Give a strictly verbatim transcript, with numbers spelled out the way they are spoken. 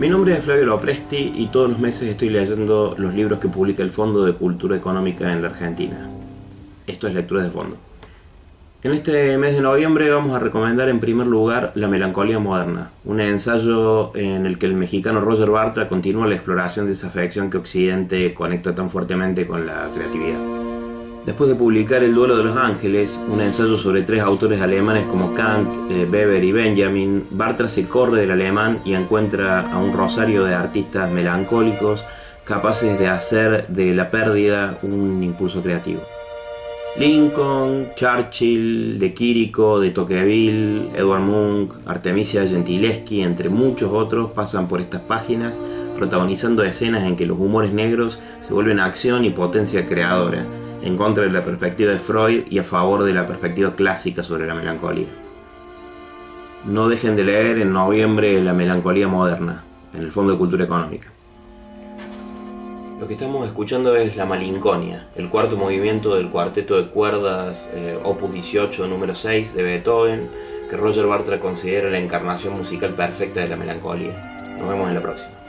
Mi nombre es Flavio Lopresti y todos los meses estoy leyendo los libros que publica el Fondo de Cultura Económica en la Argentina. Esto es Lecturas de Fondo. En este mes de noviembre vamos a recomendar en primer lugar La Melancolía Moderna, un ensayo en el que el mexicano Roger Bartra continúa la exploración de esa afección que Occidente conecta tan fuertemente con la creatividad. Después de publicar El Duelo de los Ángeles, un ensayo sobre tres autores alemanes como Kant, eh, Weber y Benjamin, Bartra se corre del alemán y encuentra a un rosario de artistas melancólicos capaces de hacer de la pérdida un impulso creativo. Lincoln, Churchill, de Quirico, de Tocqueville, Edvard Munch, Artemisia Gentileschi, entre muchos otros, pasan por estas páginas protagonizando escenas en que los humores negros se vuelven acción y potencia creadora, en contra de la perspectiva de Freud y a favor de la perspectiva clásica sobre la melancolía. No dejen de leer en noviembre La Melancolía Moderna, en el Fondo de Cultura Económica. Lo que estamos escuchando es La Malinconia, el cuarto movimiento del cuarteto de cuerdas eh, Opus dieciocho número seis de Beethoven, que Roger Bartra considera la encarnación musical perfecta de la melancolía. Nos vemos en la próxima.